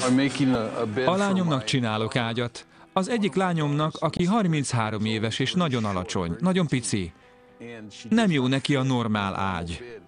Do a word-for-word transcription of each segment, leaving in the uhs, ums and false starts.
A lányomnak csinálok ágyat. Az egyik lányomnak, aki harminchárom éves és nagyon alacsony, nagyon pici. Nem jó neki a normál ágy.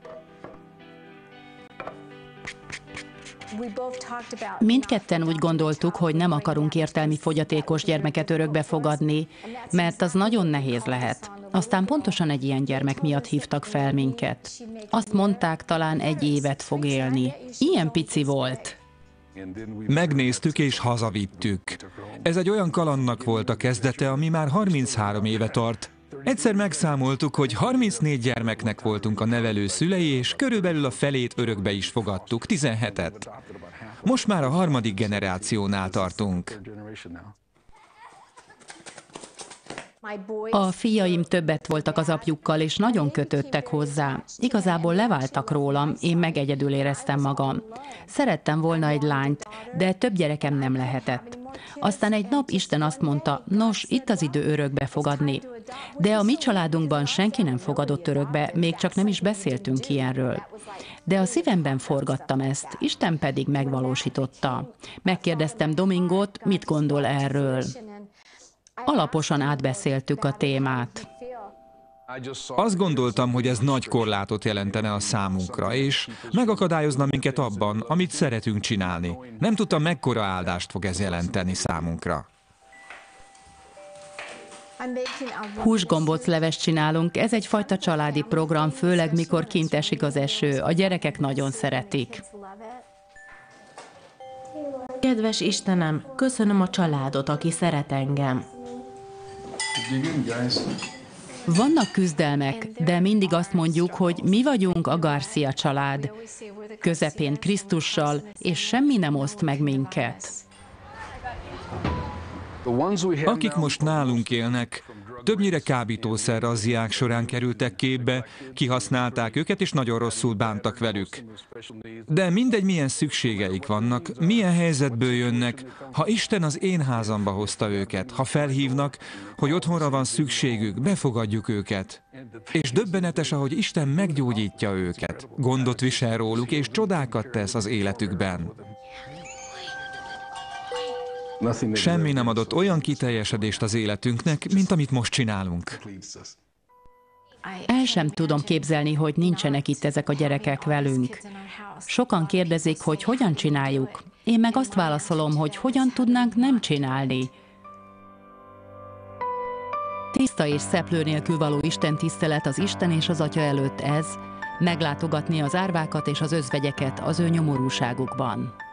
Mindketten úgy gondoltuk, hogy nem akarunk értelmi fogyatékos gyermeket örökbe fogadni, mert az nagyon nehéz lehet. Aztán pontosan egy ilyen gyermek miatt hívtak fel minket. Azt mondták, talán egy évet fog élni. Ilyen pici volt. Megnéztük és hazavittük. Ez egy olyan kalandnak volt a kezdete, ami már harminchárom éve tart. Egyszer megszámoltuk, hogy harmincnégy gyermeknek voltunk a nevelő szülei, és körülbelül a felét örökbe is fogadtuk, tizenhetet. Most már a harmadik generációnál tartunk. A fiaim többet voltak az apjukkal, és nagyon kötődtek hozzá. Igazából leváltak rólam, én meg egyedül éreztem magam. Szerettem volna egy lányt, de több gyerekem nem lehetett. Aztán egy nap Isten azt mondta, nos, itt az idő örökbe fogadni. De a mi családunkban senki nem fogadott örökbe, még csak nem is beszéltünk ilyenről. De a szívemben forgattam ezt, Isten pedig megvalósította. Megkérdeztem Domingót, mit gondol erről. Alaposan átbeszéltük a témát. Azt gondoltam, hogy ez nagy korlátot jelentene a számunkra, és megakadályozna minket abban, amit szeretünk csinálni. Nem tudtam, mekkora áldást fog ez jelenteni számunkra. Húsgombóclevest csinálunk, ez egyfajta családi program, főleg mikor kint esik az eső. A gyerekek nagyon szeretik. Kedves Istenem, köszönöm a családot, aki szeret engem. Vannak küzdelmek, de mindig azt mondjuk, hogy mi vagyunk a Garcia család. Közepén Krisztussal, és semmi nem oszt meg minket. Akik most nálunk élnek, többnyire kábítószer-razziák során kerültek képbe, kihasználták őket és nagyon rosszul bántak velük. De mindegy, milyen szükségeik vannak, milyen helyzetből jönnek, ha Isten az én házamba hozta őket, ha felhívnak, hogy otthonra van szükségük, befogadjuk őket. És döbbenetes, ahogy Isten meggyógyítja őket, gondot visel róluk és csodákat tesz az életükben. Semmi nem adott olyan kiteljesedést az életünknek, mint amit most csinálunk. El sem tudom képzelni, hogy nincsenek itt ezek a gyerekek velünk. Sokan kérdezik, hogy hogyan csináljuk. Én meg azt válaszolom, hogy hogyan tudnánk nem csinálni. Tiszta és szeplő nélkül való istentisztelet az Isten és az Atya előtt ez, meglátogatni az árvákat és az özvegyeket az ő nyomorúságukban.